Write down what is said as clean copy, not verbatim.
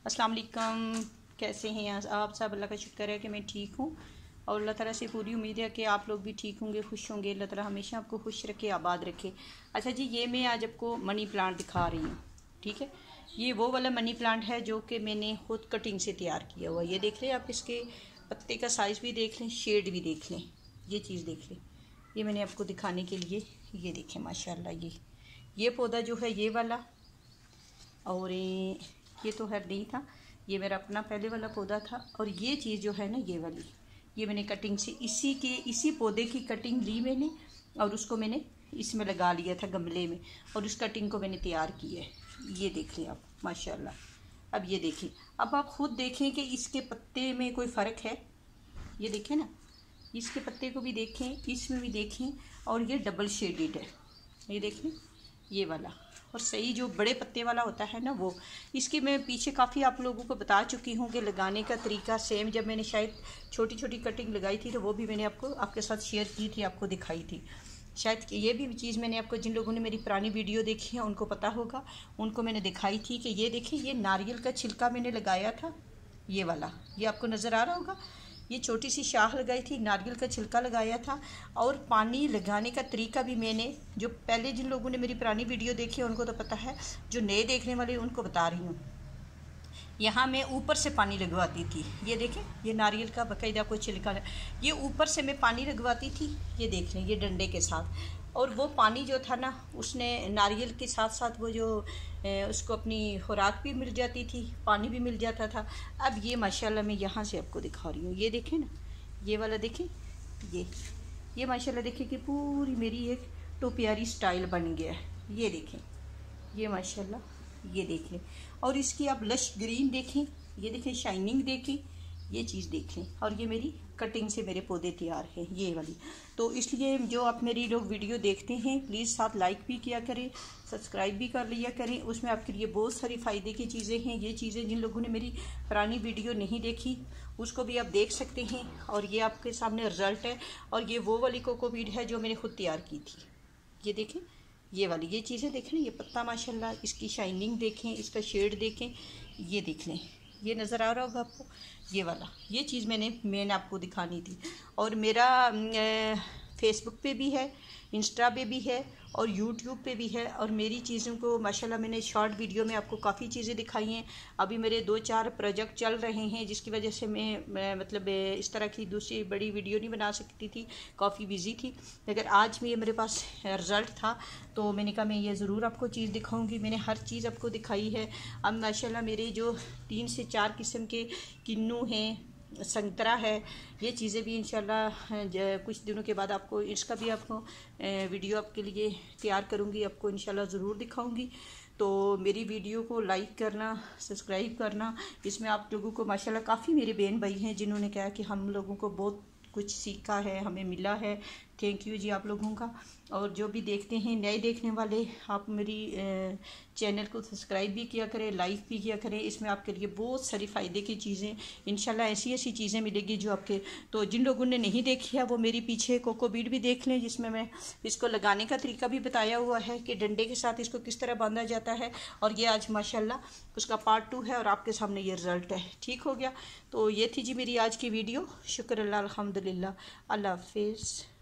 अस्सलाम वालेकुम। कैसे हैं आप सब? अल्लाह का शुक्र है कि मैं ठीक हूँ और अल्लाह ताला से पूरी उम्मीद है कि आप लोग भी ठीक होंगे, खुश होंगे। अल्लाह ताला हमेशा आपको खुश रखे, आबाद रखे। अच्छा जी, ये मैं आज आपको मनी प्लांट दिखा रही हूँ। ठीक है, ये वो वाला मनी प्लांट है जो कि मैंने खुद कटिंग से तैयार किया हुआ। ये देख लें आप, इसके पत्ते का साइज़ भी देख लें, शेड भी देख लें, ये चीज़ देख लें। ये मैंने आपको दिखाने के लिए, ये देखें माशाल्लाह। ये पौधा जो है ये वाला, और ये तो है नहीं था, ये मेरा अपना पहले वाला पौधा था। और ये चीज़ जो है ना, ये वाली, ये मैंने कटिंग से इसी पौधे की कटिंग ली मैंने और उसको मैंने इसमें लगा लिया था गमले में, और उस कटिंग को मैंने तैयार की है। ये देख लें आप माशाल्लाह। अब ये देखें, अब आप खुद देखें कि इसके पत्ते में कोई फ़र्क है। ये देखें ना, इसके पत्ते को भी देखें, इसमें भी देखें, और ये डबल शेडेड है। ये देख लें, ये वाला, और सही जो बड़े पत्ते वाला होता है ना वो। इसकी मैं पीछे काफ़ी आप लोगों को बता चुकी हूँ कि लगाने का तरीका सेम, जब मैंने शायद छोटी छोटी कटिंग लगाई थी तो वो भी मैंने आपके साथ शेयर की थी, आपको दिखाई थी। शायद ये भी चीज़ मैंने आपको, जिन लोगों ने मेरी पुरानी वीडियो देखी है उनको पता होगा, उनको मैंने दिखाई थी कि ये देखें, ये नारियल का छिलका मैंने लगाया था, ये वाला, ये आपको नज़र आ रहा होगा। ये छोटी सी शाख लगाई थी, नारियल का छिलका लगाया था। और पानी लगाने का तरीका भी मैंने, जो पहले जिन लोगों ने मेरी पुरानी वीडियो देखी है उनको तो पता है, जो नए देखने वाले उनको बता रही हूँ। यहाँ मैं ऊपर से पानी लगवाती थी। ये देखें, ये नारियल का बाकायदा कोई छिलका है, ये ऊपर से मैं पानी लगवाती थी। ये देख लें, ये डंडे के साथ। और वो पानी जो था ना, उसने नारियल के साथ साथ वो जो उसको अपनी खुराक भी मिल जाती थी, पानी भी मिल जाता था। अब ये माशाल्लाह मैं यहाँ से आपको दिखा रही हूँ। ये देखें ना, ये वाला देखें, ये माशाल्लाह देखें कि पूरी मेरी एक तो प्यारी स्टाइल बन गया है। ये देखें, ये माशाल्लाह, ये देखें। और इसकी आप लश ग्रीन देखें, ये देखें, शाइनिंग देखें, ये चीज़ देखें। और ये मेरी कटिंग से मेरे पौधे तैयार हैं, ये वाली। तो इसलिए जो आप मेरी लोग वीडियो देखते हैं, प्लीज़ साथ लाइक भी किया करें, सब्सक्राइब भी कर लिया करें। उसमें आपके लिए बहुत सारी फ़ायदे की चीज़ें हैं। ये चीज़ें जिन लोगों ने मेरी पुरानी वीडियो नहीं देखी उसको भी आप देख सकते हैं। और ये आपके सामने रिज़ल्ट है। और ये वो वाली कोकोपीट है जो मैंने खुद तैयार की थी। ये देखें, ये वाली, ये चीज़ें देखें, ये पत्ता माशाल्लाह, इसकी शाइनिंग देखें, इसका शेड देखें, ये देख लें, ये नज़र आ रहा होगा आपको, ये वाला। ये चीज़ मैंने आपको दिखानी थी। और मेरा फेसबुक पे भी है, इंस्टा पे भी है, और यूट्यूब पे भी है। और मेरी चीज़ों को माशाल्लाह मैंने शॉर्ट वीडियो में आपको काफ़ी चीज़ें दिखाई हैं। अभी मेरे 2-4 प्रोजेक्ट चल रहे हैं, जिसकी वजह से मैं मतलब इस तरह की दूसरी बड़ी वीडियो नहीं बना सकती थी, काफ़ी बिजी थी। अगर आज भी मेरे पास रिज़ल्ट था तो मैंने कहा मैं ये ज़रूर आपको चीज़ दिखाऊंगी। मैंने हर चीज़ आपको दिखाई है। अब माशाल्लाह मेरे जो 3 से 4 किस्म के किन्नू हैं, संतरा है, ये चीज़ें भी इंशाल्लाह कुछ दिनों के बाद आपको, इसका भी आपको वीडियो आपके लिए तैयार करूँगी, आपको इंशाल्लाह ज़रूर दिखाऊँगी। तो मेरी वीडियो को लाइक करना, सब्सक्राइब करना। इसमें आप लोगों को माशाल्लाह काफ़ी मेरे बहन भाई हैं जिन्होंने कहा कि हम लोगों को बहुत कुछ सीखा है, हमें मिला है। थैंक यू जी आप लोगों का। और जो भी देखते हैं, नए देखने वाले, आप मेरी चैनल को सब्सक्राइब भी किया करें, लाइक भी किया करें। इसमें आपके लिए बहुत सारी फ़ायदे की चीज़ें, इंशाल्लाह ऐसी ऐसी चीज़ें मिलेगी जो आपके, तो जिन लोगों ने नहीं देखी है वो मेरी पीछे कोकोपीट भी देख लें, जिसमें मैं इसको लगाने का तरीका भी बताया हुआ है कि डंडे के साथ इसको किस तरह बांधा जाता है। और ये आज माशाल्लाह उसका पार्ट 2 है और आपके सामने ये रिज़ल्ट है। ठीक हो गया। तो ये थी जी मेरी आज की वीडियो। शुक्र अल्लाह, अल्हम्दुलिल्लाह, अल्लाह हाफिज़।